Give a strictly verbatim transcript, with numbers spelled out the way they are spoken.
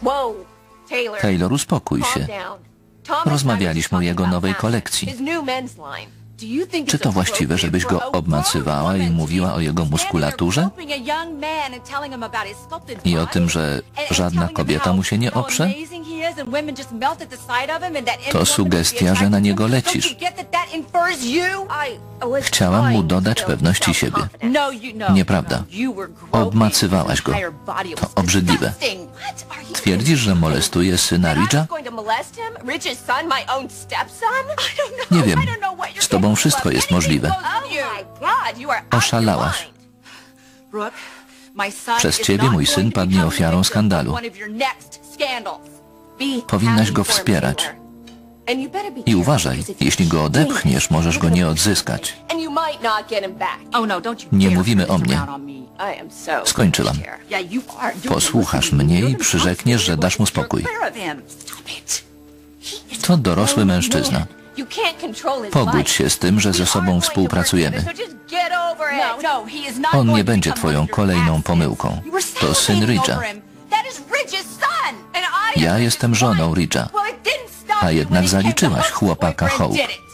Taylor, uspokój się. Rozmawialiśmy o jego nowej kolekcji. Czy to właściwe, żebyś go obmacywała i mówiła o jego muskulaturze? I o tym, że żadna kobieta mu się nie oprze? To sugestia, że na niego lecisz. Chciałam mu dodać pewności siebie. Nieprawda. Obmacywałaś go. To obrzydliwe. Twierdzisz, że molestuje syna Ridge'a? Nie wiem. Z tobą wszystko jest możliwe. Oszalałaś. Przez ciebie mój syn padnie ofiarą skandalu. Powinnaś go wspierać. I uważaj, jeśli go odepchniesz, możesz go nie odzyskać. Nie mówimy o mnie. Skończyłam. Posłuchasz mnie i przyrzekniesz, że dasz mu spokój. To dorosły mężczyzna. Pogódź się z tym, że ze sobą współpracujemy. On nie będzie twoją kolejną pomyłką. To syn Ridge'a. Ja jestem żoną Ridge'a. A jednak zaliczyłaś chłopaka Hope.